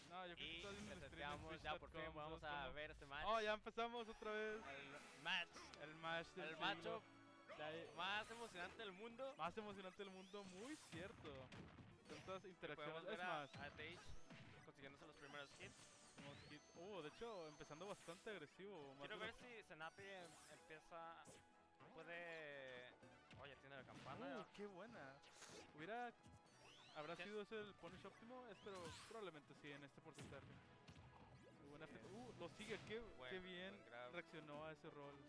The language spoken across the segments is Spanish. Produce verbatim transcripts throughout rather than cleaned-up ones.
No, yo creo que Y estás viendo el stream en reseteamos, ya por fin twitch punto com, vamos ¿sabes a cómo? ver este match. Oh, ya empezamos otra vez. El match, El match del el siglo. matchup Ya hay- más emocionante del mundo. Más emocionante del mundo, muy cierto. Tantas Que interacciones. podemos ver Es a, más, a Tage consiguiéndose los primeros hits. tenemos hit. Uh, de hecho, empezando bastante agresivo. más Quiero de ver lo- si Senapi em- empieza. Puede. Oye, tiene la campana. Uh, qué buena. Hubiera. ¿Habrá ¿Qué? sido ese el punish óptimo? Es, pero probablemente sí, en este porcentaje. Muy buena Bien. fit- Uh, lo sigue, qué, Buen- qué bien buen grab. reaccionó a ese rol.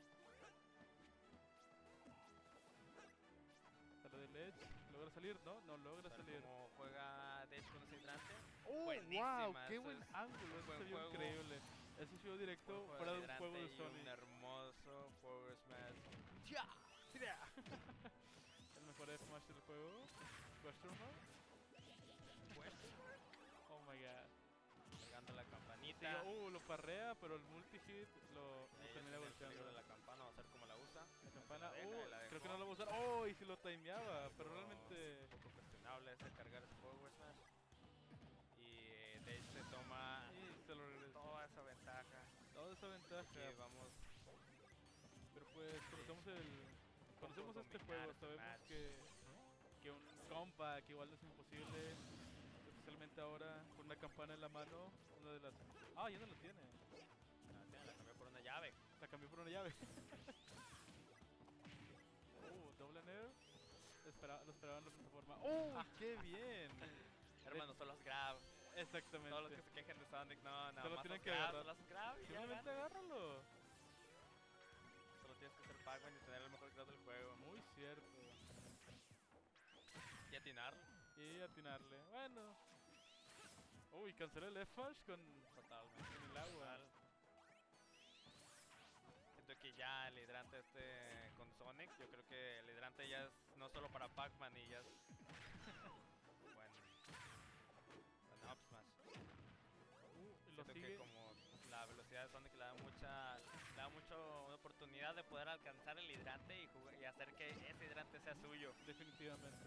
Sale del edge, logra salir, ¿no? No logra Ver salir. cómo juega Dage con ese hidrante. ¡Oh, Buenísima, wow! ¡Qué eso buen es ángulo! un Eso buen se vio juego. increíble. Ese se vio directo Buen juego fuera de un hidrante juego de y Sony. un hermoso forward smash. ¡Ya! ¡Tira! El mejor F smash del juego. Question mark. Pues, Oh my god. pegando la Sí, campanita. uh, lo parrea, pero el multi-hit lo, lo Ahí termina tiene el peligro golpeando. de la campana, vamos a ver cómo la usa. La campana, La deja, uh, la creo dejó. que no lo va a usar. ¡Oh! Y si lo timeaba, pero No, realmente. es un poco cuestionable ese cargar ese forward smash. Y eh, Dage se toma Sí, se lo regresa. toda esa ventaja. Toda esa ventaja. Que vamos Pero pues conocemos el. Conocemos este dominar juego, este sabemos match. que. Que un compa que igual es imposible. Especialmente ahora con una campana en la mano. Una de las. Ah, ya no la tiene. la, tiene, la cambió por una llave. La cambió por una llave. Uh, doble nair. Espera, lo esperaban en la plataforma. ¡Oh! ¡Qué bien! Hermano, solo los grab. Exactamente. Todos los que se quejen de Sonic, no, nada Solo más tienen los que grab, agarrar. solo los grab y ya Simplemente ganas. agárralo. Solo tienes que ser Pac-Man y tener el mejor grab del juego. Muy cierto. Y atinar. Y atinarle. Bueno. Uy, canceló el F-Smash con, Totalmente. con el agua. Total. Siento que ya el hidrante este con Sonic, yo creo que el hidrante ya es no solo para Pac-Man y ya es. Bueno. Bueno, up smash. Uh, y lo Siento sigue. que como la velocidad de Sonic le da mucha le da mucho una oportunidad de poder alcanzar el hidrante y, jugar, y hacer que ese hidrante sea suyo. Definitivamente.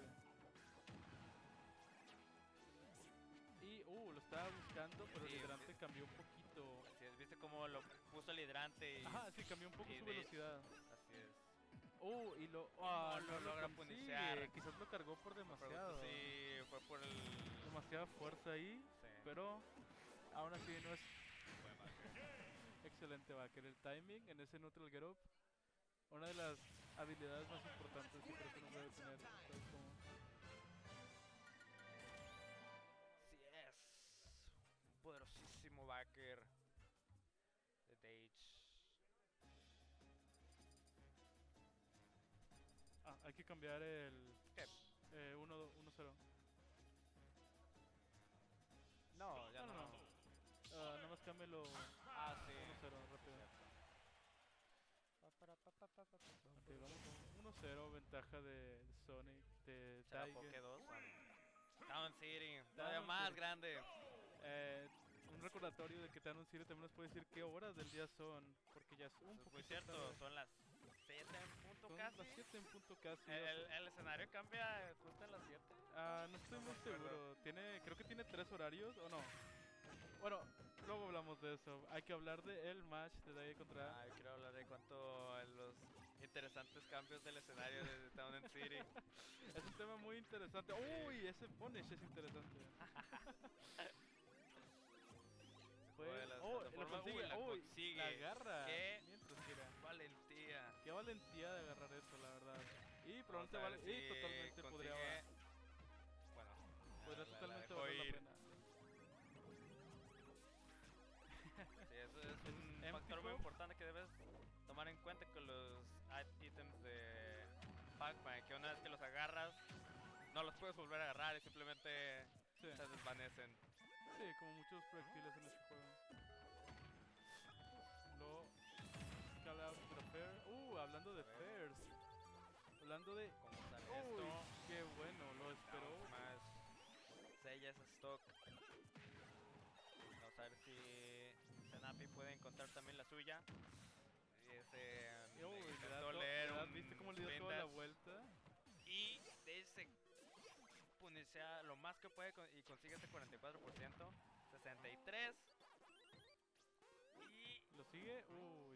Y, uh, lo estaba buscando, pero Sí, el hidrante sí. cambió un poquito. Así es, viste cómo lo puso el hidrante y Ajá, sí, cambió un poco y su de- velocidad. así es. Uh, y lo. Ah, No lo no logra consigue. puniciar. Quizás lo cargó por demasiado. Sí, fue por el Demasiada fuerza ahí. Sí. Pero, aún así, no es Buen backer. excelente backer. El timing en ese neutral get up. Una de las habilidades más importantes que creo que uno debe tener. ¿Sabes cómo? Sí es. Un poderosísimo backer de Dage. Ah, hay que cambiar el ¿Qué? eh, uno cero. No, ya No, no. no, no. Ah, nada más cámbialo Ah, sí. uno cero rápido. Ok, vamos con uno cero, ventaja de Sonic, de ¿Será Poké Tiger. dos? Town City, todavía Town más City. grande. Eh, un recordatorio de que Town City también nos puede decir qué horas del día son, porque ya es un Eso es poquito muy cierto, tarde. son las siete en punto Son casi. las siete en punto casi. El, o sea. el- el escenario cambia justo a las siete. Ah, no estoy no muy me acuerdo. seguro. Tiene, creo que tiene tres horarios, ¿o no? Bueno, luego hablamos de eso. Hay que hablar de el match de Daigo contra... Ay, quiero hablar de cuánto los interesantes cambios del escenario de Town and City. Es un tema muy interesante. Uy, ese punish es interesante. Juego de las oh, lo plataformas. consigue, Uy, la uy, consigue. la agarra. Qué Mientras tira. valentía. Qué valentía de agarrar eso, la verdad. Y Vamos probablemente a ver vale, si y totalmente consigue- podría, Bueno, podría la- la totalmente dejó valer la ir. pena. Sí, eso es un empty factor muy pop. importante que debes tomar en cuenta con los ítems de Pac-Man, que una vez que los agarras, no los puedes volver a agarrar y simplemente Sí, se desvanecen. sí, como muchos proyectiles en este juego. Lo call out to the fair. Uh, hablando de A ver. fairs. Hablando de... ¿Cómo sale Uy, esto? qué bueno, lo esperó. Down smash. Sella ese stock. Vamos a ver si Senapi puede encontrar también la suya. Y ese Y, uy, le da intentó to- leer le da- un ¿Viste cómo le dio spin toda la dash. vuelta? Y de ese punisea lo más que puede con- y consigue ese cuarenta y cuatro por ciento. sesenta y tres. Y ¿Lo sigue? Uy.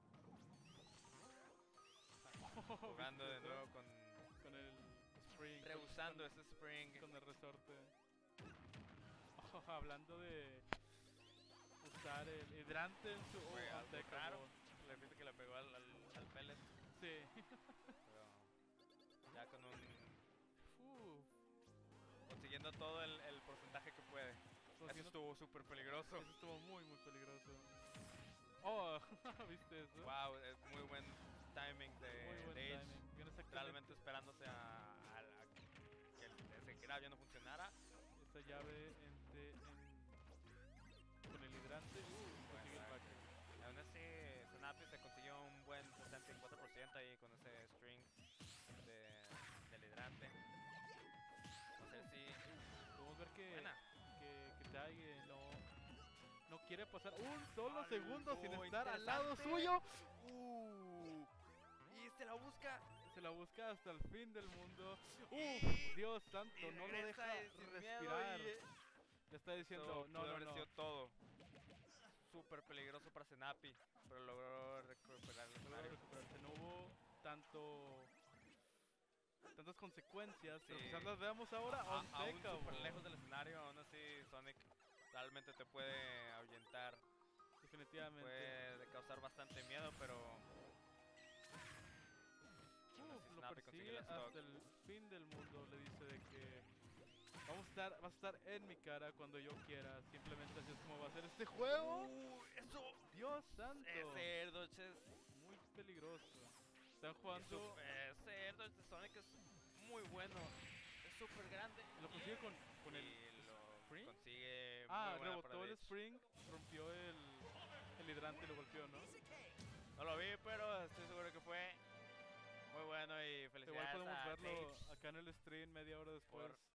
jugando de ¿Viste nuevo eso? con... Con el spring. con- Rehusando con- ese spring. Con el resorte. Oh, hablando de usar el hidrante en su... Fue Oh, algo manteca, raro. bro. Le viste que le pegó al, al, al pellet. Sí. Pero ya con un... Uf. consiguiendo todo el, el porcentaje que puede. Eso Consiguiendo- estuvo súper peligroso. Eso estuvo muy, muy peligroso. Oh, ¿viste eso? Wow, es muy buen timing de, Muy buen de Edge. timing. Bien exactamente. Realmente esperándose a, a la- que el, ese grab ya no funcionara. Esta llave entre, en, con el hidrante. Uh, consigue el Bueno, backer. Aún así, Snappy se consiguió un buen sesenta y cuatro por ciento ahí con ese string de, del hidrante. Vamos a ver si... Podemos ver que, Buena. que, que Taigue no, no quiere pasar un solo Algo segundo sin estar al lado interesante. suyo. Uh, y se la busca. Se la busca hasta el fin del mundo. Uf, Y- Dios santo, y no lo regresa deja y sin miedo respirar. y- Ya está diciendo, Eso no, pudo no, haber no. sido todo. Súper peligroso para Senapi, pero logró recuperar el No escenario. logró recuperarse. No hubo tanto... tantas consecuencias, pero Sí. quizás las veamos ahora. A- On aún Teca, súper bro. lejos del escenario, aún así Sonic realmente te puede ahuyentar, Definitivamente. puede causar bastante miedo, pero aún Uf, así lo Snappy consigue persigue el stock. hasta el fin del mundo. Le dice de que vamos a estar, vas a estar en mi cara cuando yo quiera. Simplemente así es como va a ser este juego. Uh, eso, Dios santo. ese Dodge es Muy peligroso. Están y jugando. su- ese Dodge de Sonic es muy bueno, es súper grande. Lo consigue con, con el y lo spring. consigue Ah, muy buena rebotó para el Edge. spring, rompió el, el hidrante y lo golpeó, ¿no? No lo vi, pero estoy seguro que fue muy bueno y Igual felicidades podemos a verlo Tage acá en el stream media hora después. por